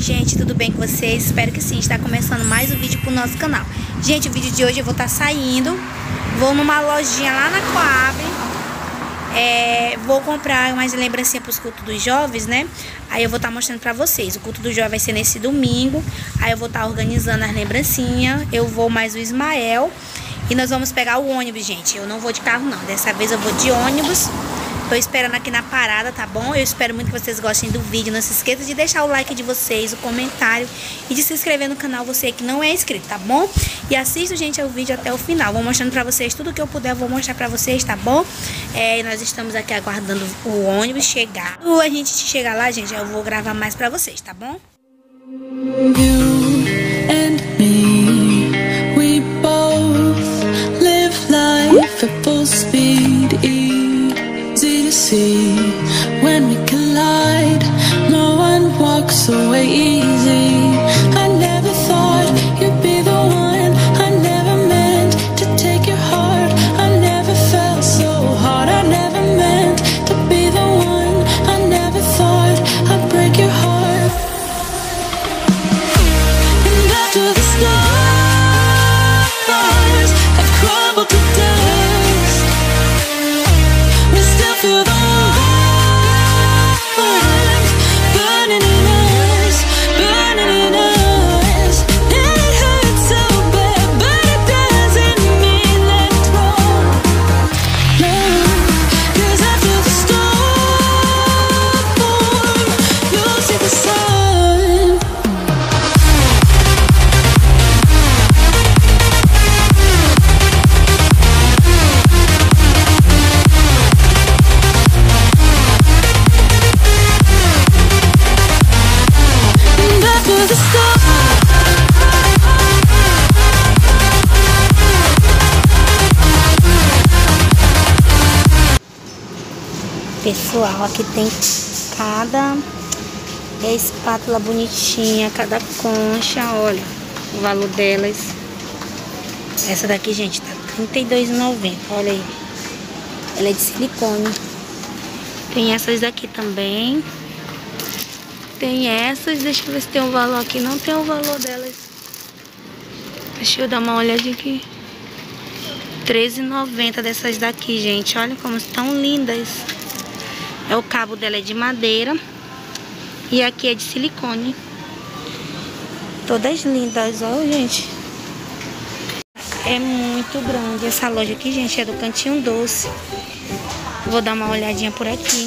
gente, tudo bem com vocês? Espero que sim, está começando mais um vídeo pro nosso canal. Gente, o vídeo de hoje eu vou estar saindo, vou numa lojinha lá na Coab, vou comprar umas lembrancinhas pros cultos dos jovens, né? Aí eu vou estar mostrando pra vocês. O culto do jovem vai ser nesse domingo, aí eu vou estar organizando as lembrancinhas, eu vou mais o Ismael e nós vamos pegar o ônibus, gente. Eu não vou de carro não, dessa vez eu vou de ônibus. Tô esperando aqui na parada, tá bom? Eu espero muito que vocês gostem do vídeo. Não se esqueça de deixar o like de vocês, o comentário e de se inscrever no canal, você que não é inscrito, tá bom? E assista, gente, o vídeo até o final. Vou mostrando pra vocês tudo que eu puder, vou mostrar pra vocês, tá bom? Nós estamos aqui aguardando o ônibus chegar. Quando a gente chegar lá, gente, eu vou gravar mais pra vocês, tá bom? You and me, we both live life at full speed. Easy to see when we collide, no one walks away easy. I never thought you'd be the one, I never meant to take your heart. I never felt so hard, I never meant to be the one. I never thought I'd break your heart. And after the stars have crumbled to dust, we still feel the warmth burning in us, burning in us. And it hurts so bad, but it doesn't mean that it's wrong. No, 'cause after the storm, you'll see the sun. And after the storm, Pessoal, aqui tem cada espátula bonitinha, cada concha, olha o valor delas. Essa daqui, gente, tá R$32,90, olha aí. Ela é de silicone. Tem essas daqui também. Tem essas, deixa eu ver se tem um valor aqui. Não tem o valor delas. Deixa eu dar uma olhadinha aqui. R$13,90 dessas daqui, gente. Olha como estão lindas. O cabo dela é de madeira. E aqui é de silicone. Todas lindas, ó, gente. É muito grande essa loja aqui, gente. É do Cantinho Doce. Vou dar uma olhadinha por aqui.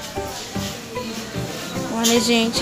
Olha, gente.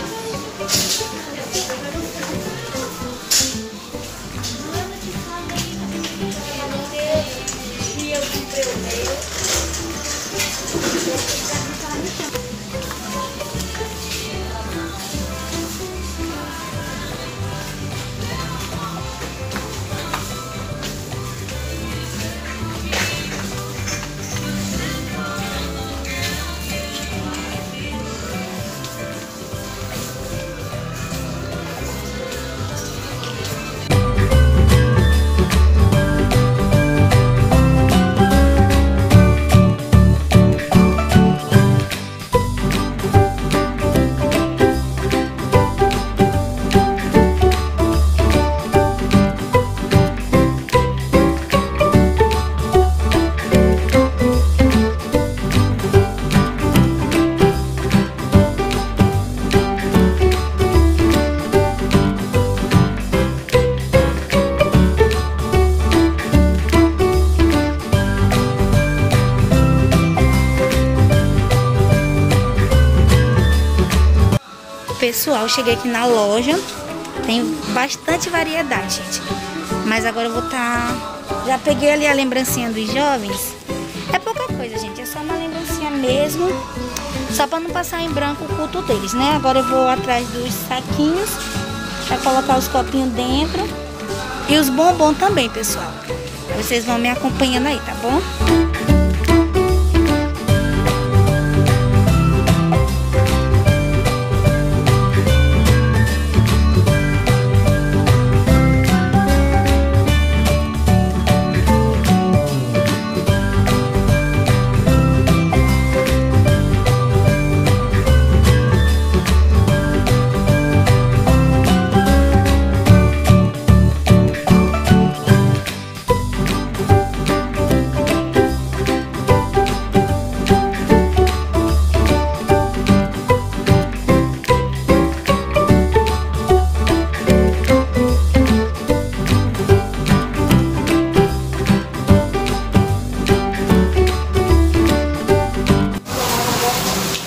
Pessoal, cheguei aqui na loja. Tem bastante variedade, gente. Mas agora eu vou já peguei ali a lembrancinha dos jovens. É pouca coisa, gente. É só uma lembrancinha mesmo. Só pra não passar em branco o culto deles, né? Agora eu vou atrás dos saquinhos pra colocar os copinhos dentro. E os bombons também, pessoal. Vocês vão me acompanhando aí, tá bom?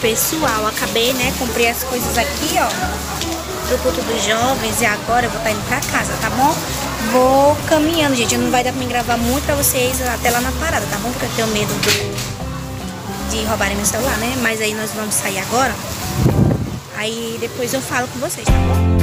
Pessoal, acabei, né? Comprei as coisas aqui, ó, do culto dos jovens. E agora eu vou estar indo pra casa, tá bom? Vou caminhando, gente. Não vai dar pra me gravar muito pra vocês até lá na parada, tá bom? Porque eu tenho medo de roubarem meu celular, né? Mas aí nós vamos sair agora. Aí depois eu falo com vocês, tá bom?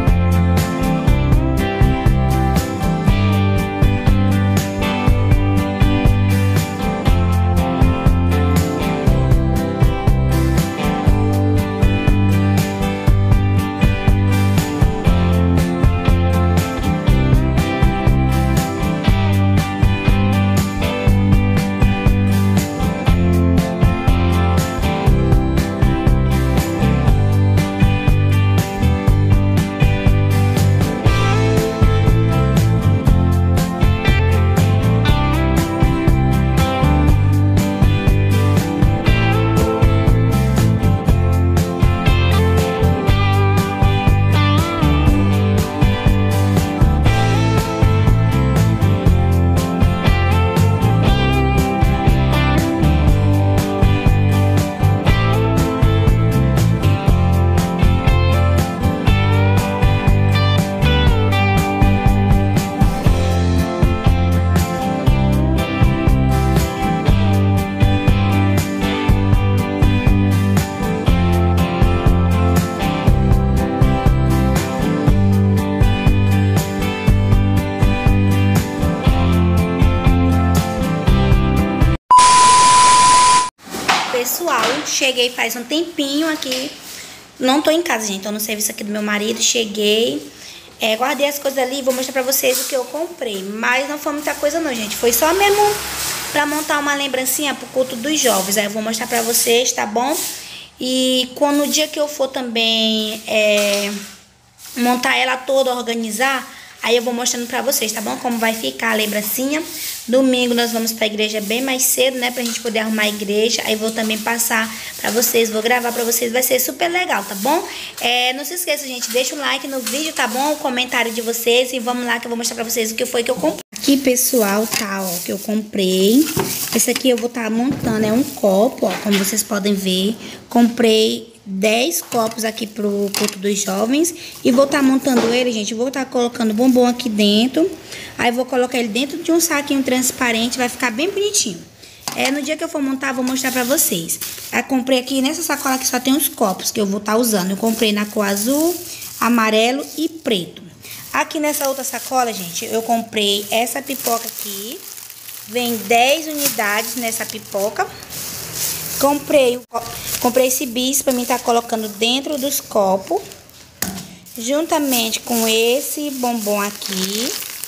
Pessoal, cheguei faz um tempinho aqui. Não tô em casa, gente. Tô no serviço aqui do meu marido. Cheguei. Guardei as coisas ali e vou mostrar pra vocês o que eu comprei. Mas não foi muita coisa não, gente. Foi só mesmo pra montar uma lembrancinha pro culto dos jovens. Aí eu vou mostrar pra vocês, tá bom? E quando no dia que eu for também montar ela toda, organizar, aí eu vou mostrando pra vocês, tá bom? Como vai ficar a lembrancinha. Domingo nós vamos pra igreja bem mais cedo, né? Pra gente poder arrumar a igreja. Aí vou também passar pra vocês, vou gravar pra vocês. Vai ser super legal, tá bom? Não se esqueça, gente, deixa um like no vídeo, tá bom? O comentário de vocês. E vamos lá que eu vou mostrar pra vocês o que foi que eu comprei. Aqui, pessoal, tá, ó, que eu comprei. Esse aqui eu vou estar montando, é um copo, ó, como vocês podem ver. Comprei 10 copos aqui pro culto dos jovens. E vou estar montando ele, gente. Vou estar colocando bombom aqui dentro. Aí vou colocar ele dentro de um saquinho transparente. Vai ficar bem bonitinho. No dia que eu for montar, vou mostrar pra vocês. Aí comprei aqui nessa sacola que só tem os copos que eu vou estar usando. Eu comprei na cor azul, amarelo e preto. Aqui nessa outra sacola, gente, eu comprei essa pipoca aqui. Vem 10 unidades nessa pipoca. Comprei esse bis pra mim estar colocando dentro dos copos. Juntamente com esse bombom aqui.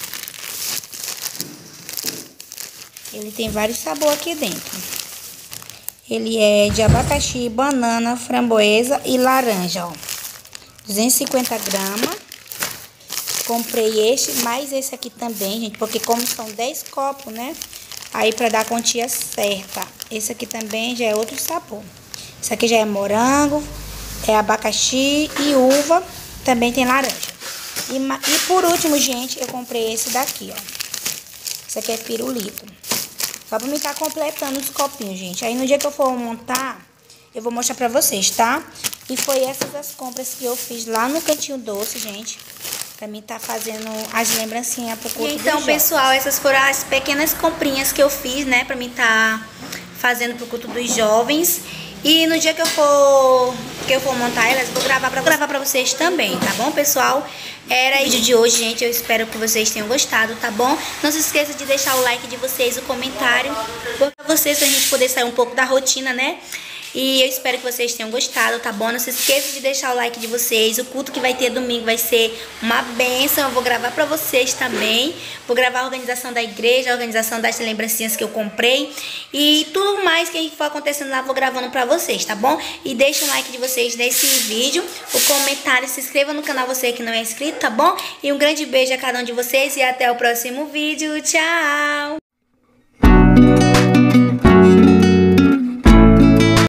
Ele tem vários sabores aqui dentro. Ele é de abacaxi, banana, framboesa e laranja, ó. 250 gramas. Comprei este, mais esse aqui também, gente. Porque como são 10 copos, né? Aí pra dar a quantia certa. Esse aqui também já é outro sabor. Esse aqui já é morango, é abacaxi e uva. Também tem laranja. E por último, gente, eu comprei esse daqui, ó. Esse aqui é pirulito. Só pra me estar completando os copinhos, gente. Aí no dia que eu for montar, eu vou mostrar pra vocês, tá? E foi essas as compras que eu fiz lá no Cantinho Doce, gente. Pra mim tá fazendo as lembrancinhas pro culto dos jovens. Então, pessoal, essas foram as pequenas comprinhas que eu fiz, né? Pra mim tá fazendo pro culto dos jovens. E no dia que eu for montar elas, vou gravar pra vocês também, tá bom, pessoal? Era o vídeo de hoje, gente. Eu espero que vocês tenham gostado, tá bom? Não se esqueça de deixar o like de vocês, o comentário, pra vocês, pra gente poder sair um pouco da rotina, né? E eu espero que vocês tenham gostado, tá bom? Não se esqueça de deixar o like de vocês. O culto que vai ter domingo vai ser uma bênção. Eu vou gravar pra vocês também. Vou gravar a organização da igreja, a organização das lembrancinhas que eu comprei. E tudo mais que for acontecendo lá, vou gravando pra vocês, tá bom? E deixa o like de vocês nesse vídeo, o comentário, se inscreva no canal você que não é inscrito, tá bom? E um grande beijo a cada um de vocês e até o próximo vídeo. Tchau!